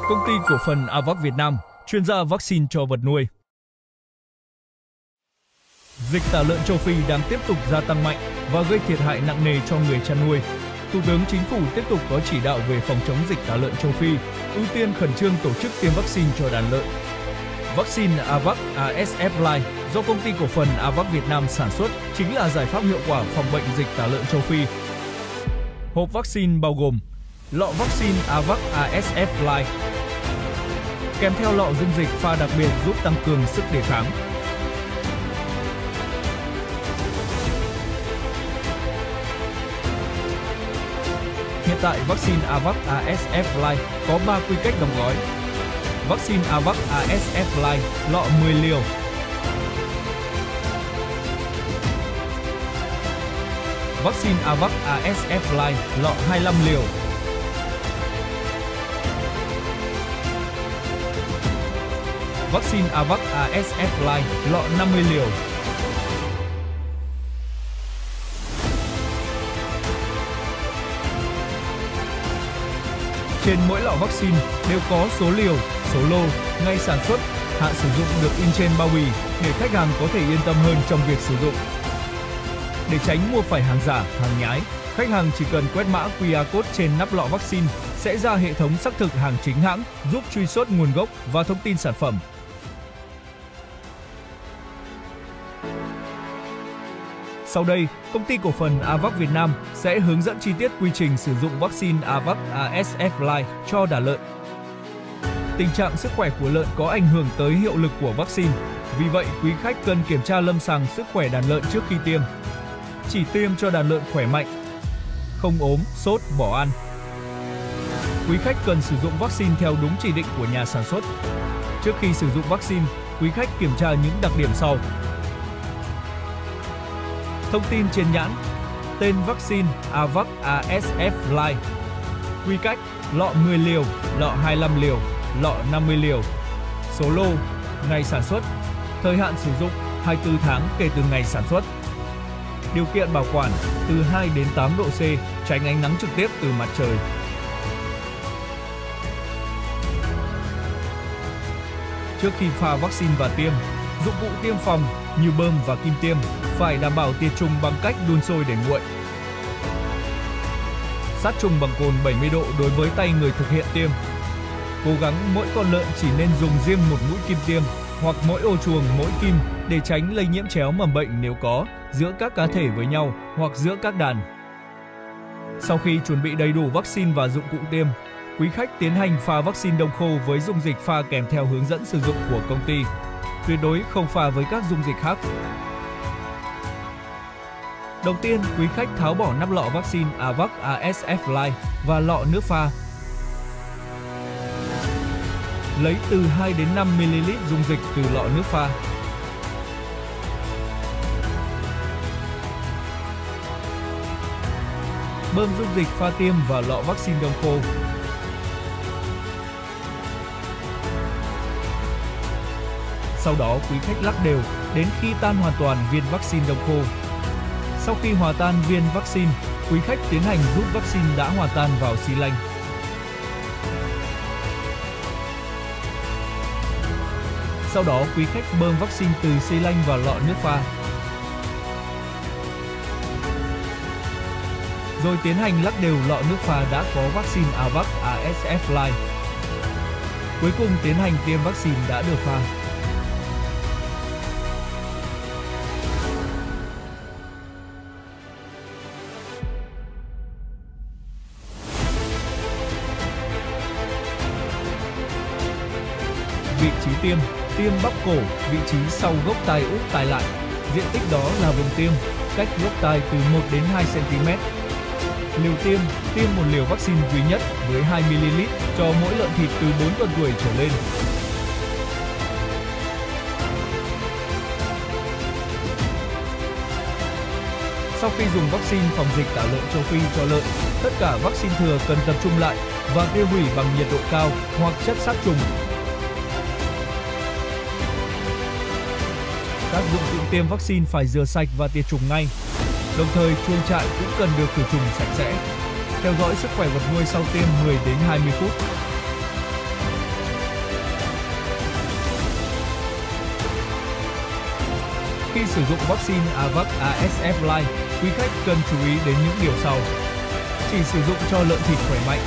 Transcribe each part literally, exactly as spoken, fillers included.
Công ty cổ phần a vắc Việt Nam, chuyên gia vaccine cho vật nuôi. Dịch tả lợn châu Phi đang tiếp tục gia tăng mạnh và gây thiệt hại nặng nề cho người chăn nuôi. Thủ tướng Chính phủ tiếp tục có chỉ đạo về phòng chống dịch tả lợn châu Phi, ưu tiên khẩn trương tổ chức tiêm vaccine cho đàn lợn. Vaccine a vắc a ét ép Live do Công ty cổ phần a vắc Việt Nam sản xuất chính là giải pháp hiệu quả phòng bệnh dịch tả lợn châu Phi. Hộp vaccine bao gồm lọ vaccine a vắc a ét ép Live, kèm theo lọ dung dịch pha đặc biệt giúp tăng cường sức đề kháng. Hiện tại, vaccine a vắc a ét ép Live có ba quy cách đóng gói. Vaccine a vắc a ét ép Live lọ mười liều, vaccine a vắc a ét ép Live lọ hai mươi lăm liều, vaccine a vắc a ét ép Live lọ năm mươi liều. Trên mỗi lọ vaccine đều có số liều, số lô, ngày sản xuất, hạn sử dụng được in trên bao bì để khách hàng có thể yên tâm hơn trong việc sử dụng. Để tránh mua phải hàng giả, hàng nhái, khách hàng chỉ cần quét mã quy rờ code trên nắp lọ vaccine sẽ ra hệ thống xác thực hàng chính hãng giúp truy xuất nguồn gốc và thông tin sản phẩm. Sau đây, Công ty cổ phần a vắc Việt Nam sẽ hướng dẫn chi tiết quy trình sử dụng vaccine a vắc a ét ép Live cho đàn lợn. Tình trạng sức khỏe của lợn có ảnh hưởng tới hiệu lực của vaccine. Vì vậy, quý khách cần kiểm tra lâm sàng sức khỏe đàn lợn trước khi tiêm. Chỉ tiêm cho đàn lợn khỏe mạnh, không ốm, sốt, bỏ ăn. Quý khách cần sử dụng vaccine theo đúng chỉ định của nhà sản xuất. Trước khi sử dụng vaccine, quý khách kiểm tra những đặc điểm sau. Thông tin trên nhãn: tên vaccine a vắc a ét ép Live, quy cách lọ mười liều, lọ hai mươi lăm liều, lọ năm mươi liều, số lô, ngày sản xuất, thời hạn sử dụng hai mươi tư tháng kể từ ngày sản xuất. Điều kiện bảo quản từ hai đến tám độ C, tránh ánh nắng trực tiếp từ mặt trời. Trước khi pha vaccine và tiêm, dụng cụ tiêm phòng như bơm và kim tiêm phải đảm bảo tiệt trùng bằng cách đun sôi để nguội. Sát trùng bằng cồn bảy mươi độ đối với tay người thực hiện tiêm. Cố gắng mỗi con lợn chỉ nên dùng riêng một mũi kim tiêm hoặc mỗi ô chuồng mỗi kim để tránh lây nhiễm chéo mầm bệnh nếu có giữa các cá thể với nhau hoặc giữa các đàn. Sau khi chuẩn bị đầy đủ vaccine và dụng cụ tiêm, quý khách tiến hành pha vaccine đông khô với dung dịch pha kèm theo hướng dẫn sử dụng của công ty. Tuyệt đối không pha với các dung dịch khác. Đầu tiên, quý khách tháo bỏ nắp lọ vaccine a vắc a ét ép Live và lọ nước pha. Lấy từ hai đến năm mi li lít dung dịch từ lọ nước pha. Bơm dung dịch pha tiêm vào lọ vaccine đông khô. Sau đó, quý khách lắc đều đến khi tan hoàn toàn viên vaccine đông khô. Sau khi hòa tan viên vaccine, quý khách tiến hành rút vaccine đã hòa tan vào xi lanh. Sau đó, quý khách bơm vaccine từ xi lanh vào lọ nước pha. Rồi tiến hành lắc đều lọ nước pha đã có vaccine a vắc a ét ép Live. Cuối cùng tiến hành tiêm vaccine đã được pha. Vị trí tiêm: tiêm bắp cổ, vị trí sau gốc tai úp tai lại. Diện tích đó là vùng tiêm, cách gốc tai từ một đến hai xăng ti mét. Liều tiêm: tiêm một liều vaccine duy nhất với hai mi li lít cho mỗi lợn thịt từ bốn tuần tuổi trở lên. Sau khi dùng vaccine phòng dịch tả lợn châu Phi cho lợn, tất cả vaccine thừa cần tập trung lại và tiêu hủy bằng nhiệt độ cao hoặc chất sát trùng. Các dụng cụ tiêm vaccine phải rửa sạch và tiệt trùng ngay. Đồng thời, chuồng trại cũng cần được khử trùng sạch sẽ. Theo dõi sức khỏe vật nuôi sau tiêm mười đến hai mươi phút. Khi sử dụng vaccine Avax a ét ép Live, quý khách cần chú ý đến những điều sau. Chỉ sử dụng cho lợn thịt khỏe mạnh.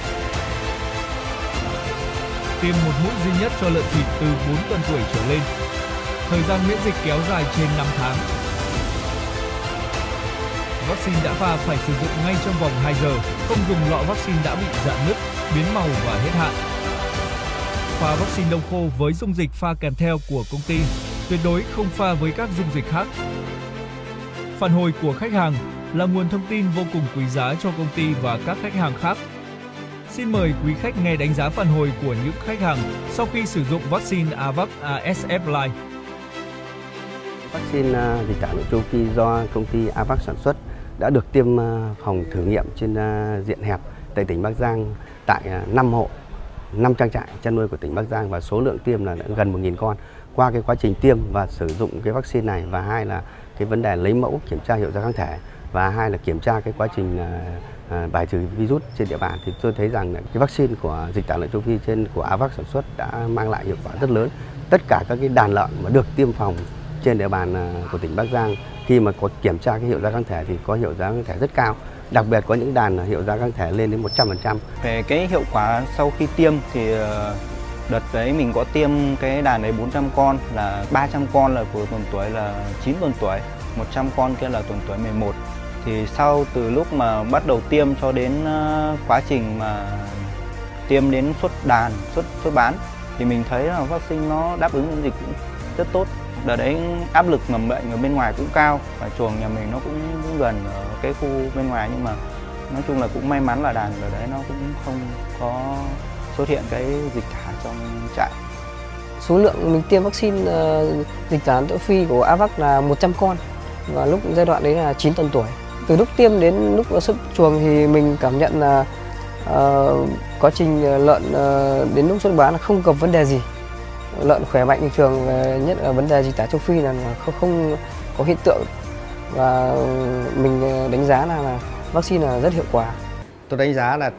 Tiêm một mũi duy nhất cho lợn thịt từ bốn tuần tuổi trở lên. Thời gian miễn dịch kéo dài trên năm tháng. Vaccine đã pha phải sử dụng ngay trong vòng hai giờ, không dùng lọ vaccine đã bị rạn nứt, biến màu và hết hạn. Pha vaccine đông khô với dung dịch pha kèm theo của công ty, tuyệt đối không pha với các dung dịch khác. Phản hồi của khách hàng là nguồn thông tin vô cùng quý giá cho công ty và các khách hàng khác. Xin mời quý khách nghe đánh giá phản hồi của những khách hàng sau khi sử dụng vaccine Avax a ét ép Live. Vaccine uh, dịch tả lợn châu Phi do công ty Avax sản xuất đã được tiêm uh, phòng thử nghiệm trên uh, diện hẹp tại tỉnh Bắc Giang tại uh, năm hộ, năm trang trại chăn nuôi của tỉnh Bắc Giang và số lượng tiêm là gần một nghìn con. Qua cái quá trình tiêm và sử dụng cái vaccine này và hai là cái vấn đề lấy mẫu kiểm tra hiệu giá kháng thể và hai là kiểm tra cái quá trình uh, uh, bài trừ virus trên địa bàn thì tôi thấy rằng cái vaccine của dịch tả lợn châu Phi trên của Avax sản xuất đã mang lại hiệu quả rất lớn. Tất cả các cái đàn lợn mà được tiêm phòng trên địa bàn của tỉnh Bắc Giang khi mà có kiểm tra cái hiệu giá kháng thể thì có hiệu giá kháng thể rất cao. Đặc biệt có những đàn hiệu giá kháng thể lên đến một trăm phần trăm. Về cái hiệu quả sau khi tiêm thì đợt đấy mình có tiêm cái đàn đấy bốn trăm con, là ba trăm con là của tuần tuổi là chín tuần tuổi, một trăm con kia là tuần tuổi mười một. Thì sau từ lúc mà bắt đầu tiêm cho đến quá trình mà tiêm đến xuất đàn, xuất xuất bán thì mình thấy là vaccine nó đáp ứng miễn dịch cũng rất tốt. Đợt đấy áp lực mầm bệnh ở bên ngoài cũng cao và chuồng nhà mình nó cũng, cũng gần ở cái khu bên ngoài, nhưng mà nói chung là cũng may mắn là đàn ở đấy nó cũng không có xuất hiện cái dịch tả trong trại. Số lượng mình tiêm vaccine uh, dịch tả lợn châu Phi của Avax là một trăm con và lúc giai đoạn đấy là chín tuần tuổi. Từ lúc tiêm đến lúc xuất chuồng thì mình cảm nhận là uh, quá trình lợn uh, đến lúc xuất bán là không gặp vấn đề gì. Lợn khỏe mạnh bình thường, nhất là vấn đề dịch tả châu Phi là không, không có hiện tượng và mình đánh giá là, là vaccine là rất hiệu quả. Tôi đánh giá là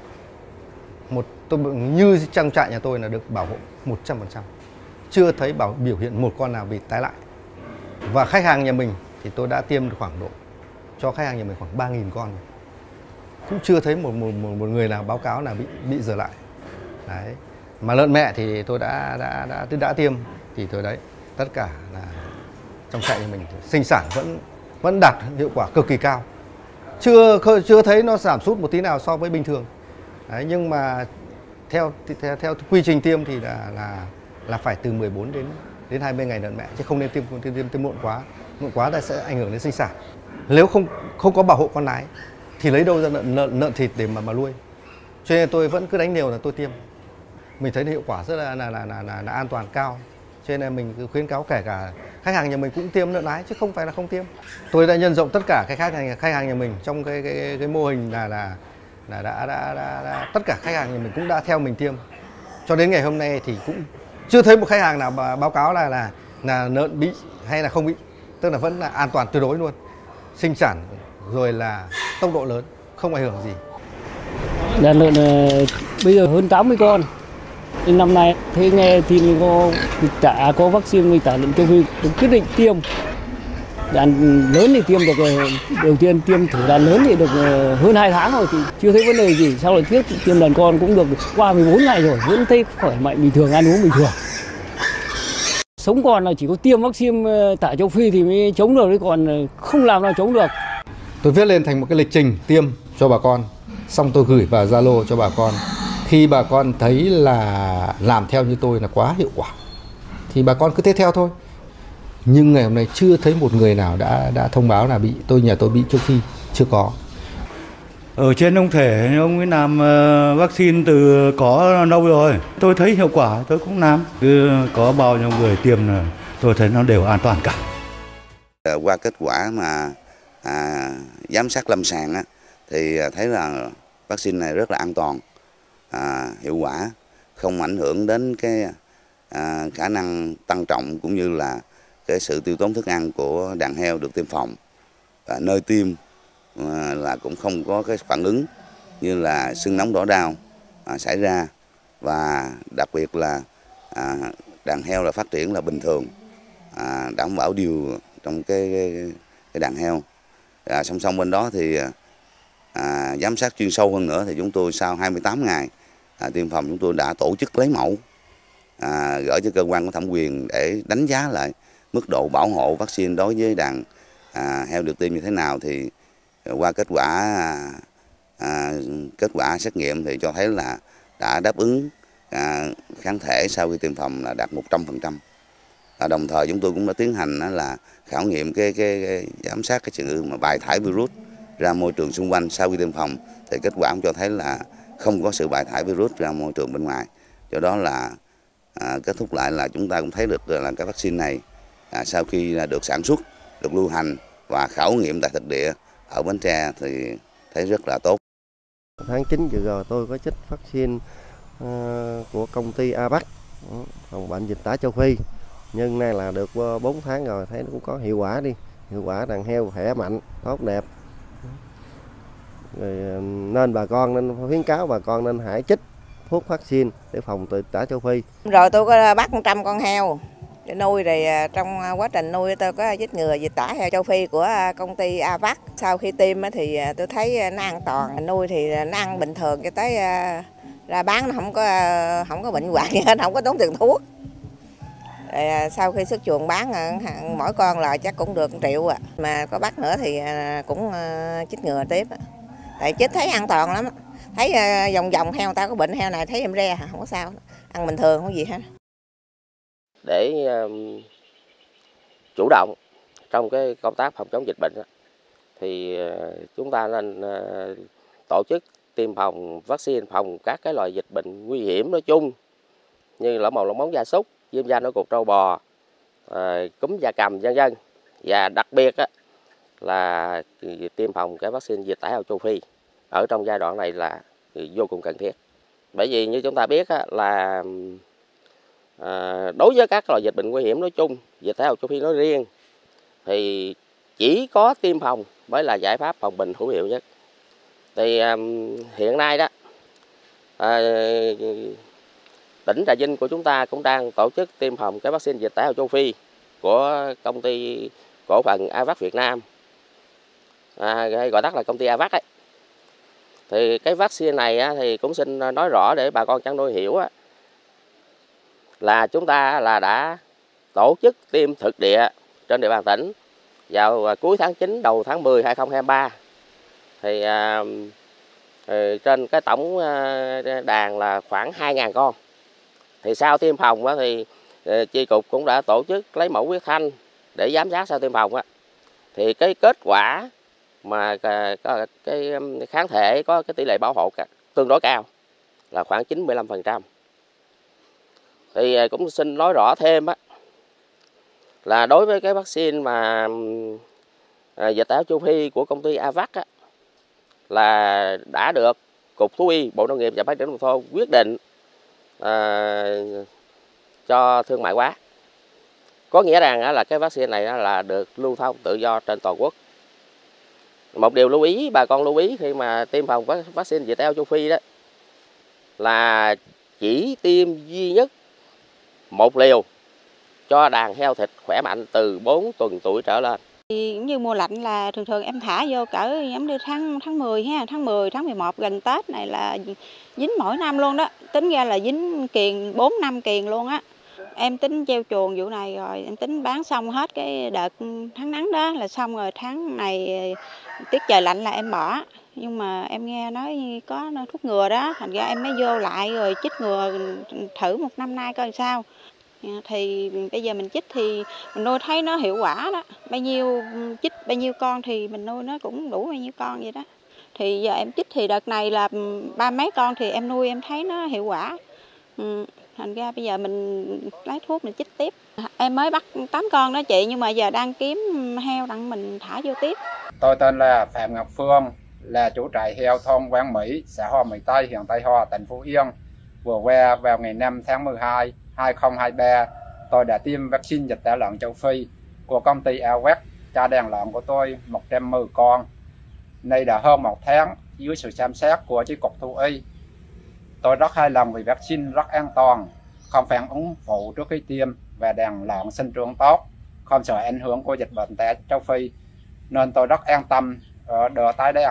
một tôi như trang trại nhà tôi là được bảo hộ một trăm phần trăm, chưa thấy bảo biểu hiện một con nào bị tái lại. Và khách hàng nhà mình thì tôi đã tiêm khoảng độ cho khách hàng nhà mình khoảng ba nghìn con, cũng chưa thấy một một một, một người nào báo cáo là bị bị dở lại. Đấy. Mà lợn mẹ thì tôi đã đã đã đã, đã tiêm thì tôi đấy tất cả là trong trại nhà mình sinh sản vẫn vẫn đạt hiệu quả cực kỳ cao, chưa chưa thấy nó giảm sút một tí nào so với bình thường. Đấy, nhưng mà theo theo theo quy trình tiêm thì là là là phải từ mười bốn đến đến hai mươi ngày lợn mẹ, chứ không nên tiêm tiêm tiêm, tiêm muộn quá, muộn quá là sẽ ảnh hưởng đến sinh sản. Nếu không không có bảo hộ con nái thì lấy đâu ra lợn lợn, lợn thịt để mà mà nuôi. Cho nên tôi vẫn cứ đánh liều là tôi tiêm. Mình thấy hiệu quả rất là là, là là là là an toàn cao, cho nên là mình cứ khuyến cáo kể cả khách hàng nhà mình cũng tiêm lợn nái chứ không phải là không tiêm. Tôi đã nhân rộng tất cả các khách hàng khách hàng nhà mình trong cái cái cái mô hình là là là đã, đã, đã, đã tất cả khách hàng nhà mình cũng đã theo mình tiêm. Cho đến ngày hôm nay thì cũng chưa thấy một khách hàng nào báo cáo là là là lợn bị hay là không bị, tức là vẫn là an toàn tuyệt đối luôn, sinh sản rồi là tốc độ lớn, không ảnh hưởng gì. Đàn lợn bây giờ hơn tám mươi con. Năm nay thế nghe tin có dịch tả, có vaccine dịch tả lợn châu Phi, tôi quyết định tiêm. Đàn lớn thì tiêm được, đầu tiên tiêm thử đàn lớn thì được hơn hai tháng rồi thì chưa thấy vấn đề gì. Sau lại tiếp tiêm đàn con cũng được qua mười bốn ngày rồi, vẫn thấy khỏe mạnh bình thường, ăn uống bình thường. Sống còn là chỉ có tiêm vaccine tả châu Phi thì mới chống được, chứ còn không làm nào chống được. Tôi viết lên thành một cái lịch trình tiêm cho bà con, xong tôi gửi vào Zalo cho bà con. Khi bà con thấy là làm theo như tôi là quá hiệu quả thì bà con cứ tiếp theo thôi. Nhưng ngày hôm nay chưa thấy một người nào đã đã thông báo là bị tôi nhà tôi bị châu Phi, chưa có. Ở trên ông thể ông ấy làm vaccine từ có lâu rồi, tôi thấy hiệu quả tôi cũng làm. Cứ có bao nhiêu người tiêm là tôi thấy nó đều an toàn cả. Qua kết quả mà à, giám sát lâm sàng á, thì thấy là vaccine này rất là an toàn, à, hiệu quả, không ảnh hưởng đến cái à, khả năng tăng trọng cũng như là cái sự tiêu tốn thức ăn của đàn heo được tiêm phòng. Và nơi tiêm à, là cũng không có cái phản ứng như là sưng nóng đỏ đau à, xảy ra, và đặc biệt là à, đàn heo là phát triển là bình thường, à, đảm bảo điều trong cái, cái, cái đàn heo. À, song song bên đó thì à, giám sát chuyên sâu hơn nữa thì chúng tôi sau hai mươi tám ngày à, tiêm phòng chúng tôi đã tổ chức lấy mẫu à, gửi cho cơ quan có thẩm quyền để đánh giá lại mức độ bảo hộ vaccine đối với đàn à, heo được tiêm như thế nào. Thì qua kết quả à, kết quả xét nghiệm thì cho thấy là đã đáp ứng à, kháng thể sau khi tiêm phòng là đạt một trăm phần trăm. À, đồng thời chúng tôi cũng đã tiến hành là khảo nghiệm cái, cái, cái giám sát cái sự mà bài thải virus ra môi trường xung quanh sau khi tiêm phòng, thì kết quả cũng cho thấy là không có sự bài thải virus ra môi trường bên ngoài. Do đó là à, kết thúc lại là chúng ta cũng thấy được là cái vaccine này à, sau khi là được sản xuất, được lưu hành và khảo nghiệm tại thực địa ở Bến Tre thì thấy rất là tốt. Tháng chín vừa rồi tôi có chích vaccine uh, của công ty a vắc phòng bệnh dịch tả châu Phi. Nhưng nay là được bốn tháng rồi, thấy nó cũng có hiệu quả đi. Hiệu quả đàn heo khỏe mạnh, tốt đẹp. Rồi, nên bà con nên khuyến cáo bà con nên hãy chích thuốc vaccine để phòng từ tả châu Phi. Rồi tôi có bắt một trăm con heo để nuôi, rồi trong quá trình nuôi tôi có chích ngừa dịch tả heo châu Phi của công ty a vắc. Sau khi tiêm thì tôi thấy nó an toàn, nuôi thì nó ăn bình thường cho tới ra bán nó không có không có bệnh hoạn gì hết, không có tốn tiền thuốc. Rồi sau khi xuất chuồng bán mỗi con là chắc cũng được một triệu à. Mà có bắt nữa thì cũng chích ngừa tiếp. Tại chích thấy an toàn lắm. Thấy vòng vòng heo tao có bệnh heo này thấy em re không có sao, ăn bình thường không có gì hết. Để um, chủ động trong cái công tác phòng chống dịch bệnh thì uh, chúng ta nên uh, tổ chức tiêm phòng vaccine phòng các cái loại dịch bệnh nguy hiểm nói chung như lở mồm long móng gia súc, viêm da nổi cục trâu bò, uh, cúm gia cầm vân vân. Và đặc biệt á, là tiêm phòng cái vaccine dịch tả heo châu Phi ở trong giai đoạn này là vô cùng cần thiết. Bởi vì như chúng ta biết á, là à, đối với các loại dịch bệnh nguy hiểm nói chung, dịch tả heo châu Phi nói riêng thì chỉ có tiêm phòng mới là giải pháp phòng bệnh hữu hiệu nhất. Thì à, hiện nay đó à, tỉnh Trà Vinh của chúng ta cũng đang tổ chức tiêm phòng cái vaccine dịch tả heo châu Phi của công ty cổ phần a vắc Việt Nam, à, gọi tắt là công ty a vắc ấy. Thì cái vaccine này á, thì cũng xin nói rõ để bà con chăn nuôi hiểu á, là chúng ta là đã tổ chức tiêm thực địa trên địa bàn tỉnh vào cuối tháng chín đầu tháng mười hai nghìn không trăm hai mươi ba. Thì à, trên cái tổng đàn là khoảng hai nghìn con. Thì sau tiêm phòng á, thì chi cục cũng đã tổ chức lấy mẫu huyết thanh để giám sát sau tiêm phòng á. Thì cái kết quả mà có cái kháng thể có cái tỷ lệ bảo hộ tương đối cao là khoảng chín mươi lăm phần trăm. Thì cũng xin nói rõ thêm á, là đối với cái vaccine mà dịch tả heo châu Phi của công ty a vắc á, là đã được Cục Thú y Bộ Nông nghiệp và Phát triển nông thôn quyết định à, cho thương mại hóa. Có nghĩa rằng á, là cái vaccine này á, là được lưu thông tự do trên toàn quốc. Một điều lưu ý, bà con lưu ý khi mà tiêm phòng vaccine dịch tả heo châu Phi đó là chỉ tiêm duy nhất một liều cho đàn heo thịt khỏe mạnh từ bốn tuần tuổi trở lên. Thì như mùa lạnh là thường thường em thả vô cỡ giống như tháng tháng mười ha, tháng mười, tháng mười một gần Tết này là dính mỗi năm luôn đó. Tính ra là dính kiền bốn năm kiền luôn á. Em tính treo chuồng vụ này rồi, em tính bán xong hết cái đợt tháng nắng đó là xong rồi, tháng này tiết trời lạnh là em bỏ. Nhưng mà em nghe nói có thuốc ngừa đó, thành ra em mới vô lại rồi chích ngừa thử một năm nay coi sao. Thì bây giờ mình chích thì mình nuôi thấy nó hiệu quả đó. Bao nhiêu chích bao nhiêu con thì mình nuôi nó cũng đủ bao nhiêu con vậy đó. Thì giờ em chích thì đợt này là ba mấy con thì em nuôi em thấy nó hiệu quả. Ừ, thành ra bây giờ mình lấy thuốc mình chích tiếp. Em mới bắt tám con đó chị, nhưng mà giờ đang kiếm heo đặng mình thả vô tiếp. Tôi tên là Phạm Ngọc Phương, là chủ trại heo thôn Quang Mỹ, xã Hòa Mỹ Tây, huyện Tây Hòa, tỉnh Phú Yên. Vừa qua vào ngày năm tháng mười hai năm hai nghìn không trăm hai mươi ba, tôi đã tiêm vaccine dịch tả lợn châu Phi của công ty a vắc cho đàn lợn của tôi một trăm mười con. Nay đã hơn một tháng dưới sự giám sát của chi cục thú y. Tôi rất hài lòng vì vaccine rất an toàn, không phản ứng phụ trước khi tiêm và đàn lợn sinh trưởng tốt. không sợ ảnh hưởng của dịch bệnh tả châu Phi, nên tôi rất an tâm ở đỡ tái đàn.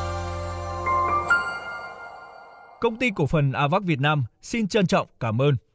Công ty cổ phần a vắc Việt Nam xin trân trọng cảm ơn.